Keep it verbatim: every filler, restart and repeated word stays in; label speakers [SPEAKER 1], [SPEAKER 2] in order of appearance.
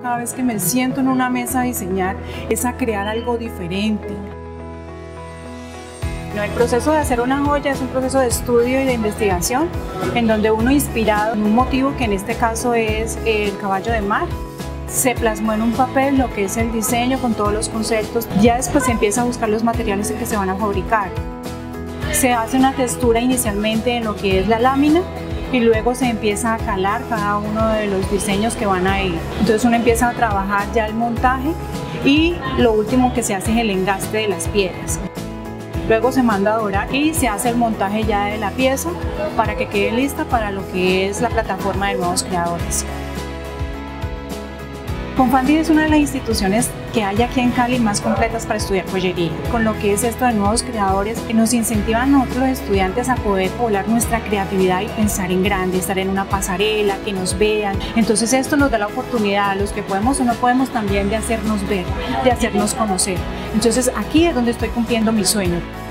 [SPEAKER 1] cada vez que me siento en una mesa a diseñar es a crear algo diferente. El proceso de hacer una joya es un proceso de estudio y de investigación en donde uno, inspirado en un motivo que en este caso es el caballo de mar, se plasmó en un papel lo que es el diseño con todos los conceptos. Ya después se empieza a buscar los materiales en que se van a fabricar. Se hace una textura inicialmente en lo que es la lámina y luego se empieza a calar cada uno de los diseños que van a ir. Entonces uno empieza a trabajar ya el montaje y lo último que se hace es el engaste de las piedras. Luego se manda a dorar y se hace el montaje ya de la pieza para que quede lista para lo que es la plataforma de nuevos creadores. Confandi es una de las instituciones que hay aquí en Cali más completas para estudiar joyería. Con lo que es esto de nuevos creadores, que nos incentivan a nosotros los estudiantes a poder volar nuestra creatividad y pensar en grande, estar en una pasarela, que nos vean. Entonces esto nos da la oportunidad a los que podemos o no podemos también de hacernos ver, de hacernos conocer. Entonces aquí es donde estoy cumpliendo mi sueño.